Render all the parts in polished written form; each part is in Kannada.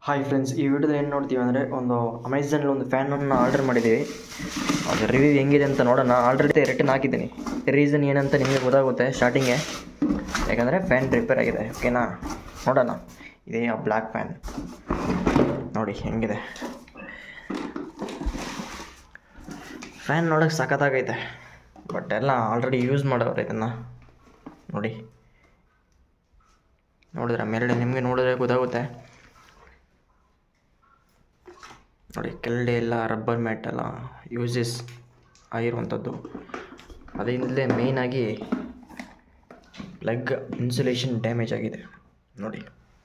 ಹಾಯ್ ಫ್ರೆಂಡ್ಸ್, ಈ ವಿಡಿಯೋದಲ್ಲಿ ಏನು ನೋಡ್ತೀವಿ ಅಂದರೆ ಒಂದು ಅಮೆಝಾನಲ್ಲಿ ಒಂದು ಫ್ಯಾನನ್ನು ಆರ್ಡರ್ ಮಾಡಿದ್ದೀವಿ. ಅದು ರಿವ್ಯೂ ಹೆಂಗಿದೆ ಅಂತ ನೋಡೋಣ. ಆಲ್ರೆಡಿ ರಿಟರ್ನ್ ಹಾಕಿದ್ದೀನಿ. ರೀಸನ್ ಏನಂತ ನಿಮಗೆ ಗೊತ್ತಾಗುತ್ತೆ ಸ್ಟಾರ್ಟಿಂಗೆ, ಯಾಕಂದರೆ ಫ್ಯಾನ್ ರಿಪೇರ್ ಆಗಿದೆ. ಓಕೆನಾ, ನೋಡೋಣ. ಇದೇ ಆ ಬ್ಲ್ಯಾಕ್ ಫ್ಯಾನ್ ನೋಡಿ ಹೆಂಗಿದೆ. ಫ್ಯಾನ್ ನೋಡೋಕ್ಕೆ ಸಖತ್ತಾಗೈತೆ, ಬಟ್ ಎಲ್ಲ ಆಲ್ರೆಡಿ ಯೂಸ್ ಮಾಡೋರು ಇದನ್ನು ನೋಡಿದ್ರೆ ಮೇಲ್ಗಡೆ ನಿಮಗೆ ನೋಡಿದ್ರೆ ಗೊತ್ತಾಗುತ್ತೆ. ನೋಡಿ ಕೆಳಗಡೆ ಎಲ್ಲ ರಬ್ಬರ್ ಮ್ಯಾಟ್ ಎಲ್ಲ ಯೂಸಸ್ ಆಗಿರುವಂಥದ್ದು. ಅದರಿಂದಲೇ ಮೇಯ್ನಾಗಿ ಪ್ಲಗ್ ಇನ್ಸುಲೇಷನ್ ಡ್ಯಾಮೇಜ್ ಆಗಿದೆ. ನೋಡಿ,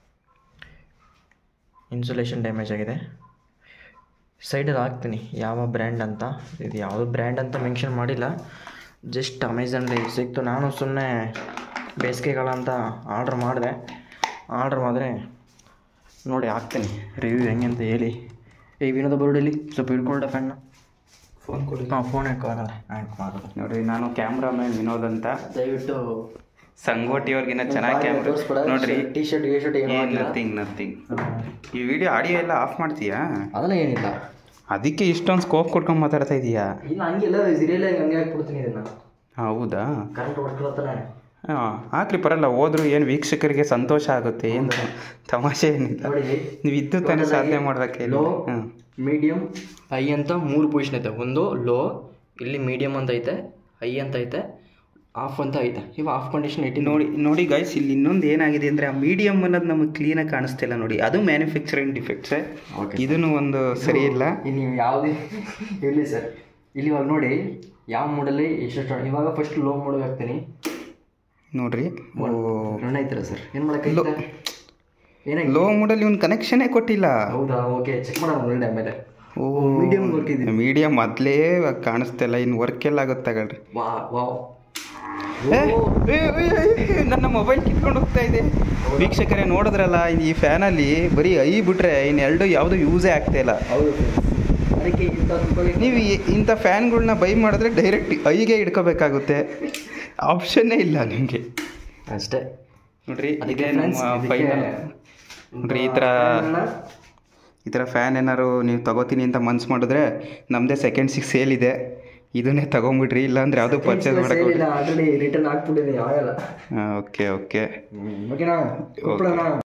ಇನ್ಸುಲೇಷನ್ ಡ್ಯಾಮೇಜ್ ಆಗಿದೆ. ಸೈಡಲ್ಲಿ ಹಾಕ್ತೀನಿ ಯಾವ ಬ್ರ್ಯಾಂಡ್ ಅಂತ. ಇದು ಯಾವುದು ಬ್ರ್ಯಾಂಡ್ ಅಂತ ಮೆನ್ಷನ್ ಮಾಡಿಲ್ಲ, ಜಸ್ಟ್ ಅಮೆಝಾನಲ್ಲಿ ಸಿಕ್ತು. ನಾನು ಸುಮ್ಮನೆ ಬೇಸಿಗೆಗಾಲ ಅಂತ ಆರ್ಡ್ರ್ ಮಾಡಿದ್ರೆ ನೋಡಿ ಹಾಕ್ತೀನಿ ರಿವ್ಯೂ ಹೆಂಗೆ ಅಂತ ಹೇಳಿ. ವಿನೋದ ಬೋರ್ಡಲ್ಲಿ ಸ್ವಲ್ಪ ಹಿಡ್ಕೊಂಡ ಫ್ಯಾನ್ನ ಫೋನ್ ಕೊಡಿ. ಫೋನ್ ಹಿಡ್ಕೋಲ್ಲ ಮಾಡೋದು. ನೋಡಿರಿ, ನಾನು ಕ್ಯಾಮ್ರಾಮ್ಯಾನ್ ವಿನೋದ್ ಅಂತ. ದಯವಿಟ್ಟು ಸಂಗೋಟಿಯವ್ರಿಗಿನ್ನ ಚೆನ್ನಾಗಿ ಕ್ಯಾಮ್ರಾ ನೋಡ್ರಿ. T shirt nothing. ಈ ವಿಡಿಯೋ ಆಡಿಯೋ ಎಲ್ಲ ಆಫ್ ಮಾಡ್ತೀಯಾ? ಅದೆಲ್ಲ ಏನಿಲ್ಲ, ಅದಕ್ಕೆ ಇಷ್ಟೊಂದು ಸ್ಕೋಪ್ ಕೊಡ್ಕೊಂಡು ಮಾತಾಡ್ತಾ ಇದೀಯಾ? ಇಲ್ಲ ಹಂಗೆಲ್ಲ ಸೀರಿಯಲ್ ಹಂಗೆ ಹಾಕ್ಬಿಡ್ತೀನಿ ಇದನ್ನು. ಹೌದಾ? ಕರೆಂಟ್ ಹೊಡ್ಕೊಳತ್ತಾನೆ. ಹಾಂ, ಹಾಕ್ರಿ, ಪರಲ್ಲ. ಹೋದ್ರು ಏನು ವೀಕ್ಷಕರಿಗೆ ಸಂತೋಷ ಆಗುತ್ತೆ, ಏನು ತಮಾಷೆ ಏನಿಲ್ಲ. ನೀವು ಇದ್ದು ತಾನೇ ಸಾಧನೆ ಮಾಡ್ಬೇಕು. ಲೋ, ಮೀಡಿಯಮ್, ಹೈ ಅಂತ 3 ಪೊಸಿಷನ್ ಐತೆ. ಒಂದು ಲೋ, ಇಲ್ಲಿ ಮೀಡಿಯಮ್ ಅಂತ ಐತೆ, ಹೈ ಅಂತ ಐತೆ, ಆಫ್ ಅಂತ ಐತೆ. ಇವಾಗ ಆಫ್ ಕಂಡೀಷನ್ ಇಟ್ಟು ನೋಡಿ ಗೈಸ್, ಇಲ್ಲಿ ಇನ್ನೊಂದು ಏನಾಗಿದೆ ಅಂದರೆ ಆ ಮೀಡಿಯಮ್ ಅನ್ನೋದು ನಮಗೆ ಕ್ಲೀನಾಗಿ ಕಾಣಿಸ್ತಿಲ್ಲ ನೋಡಿ. ಅದು ಮ್ಯಾನುಫ್ಯಾಕ್ಚರಿಂಗ್ ಡಿಫೆಕ್ಟ್ಸೇ. ಇದನ್ನು ಒಂದು ಸರಿ ಇಲ್ಲ. ನೀವು ಯಾವುದೇ ಇರಲಿ ಸರ್, ಇಲ್ಲಿ ಇವಾಗ ನೋಡಿ ಯಾವ ಮೋಡಲ್ಲಿ ಎಷ್ಟು. ಇವಾಗ ಫಸ್ಟ್ ಲೋ ಮೋಡಿಗೆ ಹಾಕ್ತೀನಿ ನೋಡ್ರಿ. ರನ್ ಆಯ್ತಲ್ಲ ಸರ್, ಏನು ಮಾಡೋಕ್ಕೆ ಏನಾಗಿ ಲೋ ಮೋಡಲ್ಲಿ ಒಂದು ಕನೆಕ್ಷನ್ನೇ ಕೊಟ್ಟಿಲ್ಲ. ಹೌದಾ? ಓಕೆ, ಚೆಕ್ ಮಾಡೋಣ ಒಳ್ಳೆ. ಆಮೇಲೆ ಮೀಡಿಯಮ್ ವರ್ಕ್ ಇದೆ. ಮೀಡಿಯಮ್ ಮೊದಲೇ ಕಾಣಿಸ್ತಿಲ್ಲ, ಇನ್ನು ವರ್ಕ್ ಎಲ್ಲ ಆಗುತ್ತೆ ತಗೊಳ್ರಿ. ನನ್ನ ಮೊಬೈಲ್ ಕಿತ್ಕೊಂಡು ಹೋಗ್ತಾ ಇದೆ. ವೀಕ್ಷಕರೇ ನೋಡಿದ್ರಲ್ಲ, ಈ ಫ್ಯಾನಲ್ಲಿ ಬರೀ ಐ ಬಿಟ್ರೆ ಇನ್ನೆರಡು ಯಾವುದು ಯೂಸೇ ಆಗ್ತಾ ಇಲ್ಲ. ಅದಕ್ಕೆ ನೀವು ಇಂಥ ಫ್ಯಾನ್ಗಳನ್ನ ಬೈ ಮಾಡಿದ್ರೆ ಡೈರೆಕ್ಟ್ ಐಗೆ ಇಟ್ಕೋಬೇಕಾಗುತ್ತೆ, ಆಪ್ಷನ್ನೇ ಇಲ್ಲ ನಿಮಗೆ ಅಷ್ಟೇ. ನೋಡ್ರಿ, ಇದೇ ನಮ್ಮ ಫೈನಲ್. ನೋಡ್ರಿ, ಈ ಥರ ಫ್ಯಾನ್ ಏನಾರು ನೀವು ತಗೋತೀನಿ ಅಂತ ಮನ್ಸು ಮಾಡಿದ್ರೆ ನಮ್ಮದೇ ಸೆಕೆಂಡ್ 6 ಸೇಲ್ ಇದೆ, ಇದನ್ನೇ ತಗೊಂಬಿಡ್ರಿ. ಇಲ್ಲಾಂದ್ರೆ ಯಾವುದು ಪರ್ಚೇಸ್ ಮಾಡೋಕ್ಕೆ ಆಲ್ರೆಡಿ ರಿಟರ್ನ್ ಹಾಕ್ಬಿಟ್ಟಿದ್ದೀನಿ. ಆಗಲ್ಲ. ಓಕೆ ಓಕೆನಾ?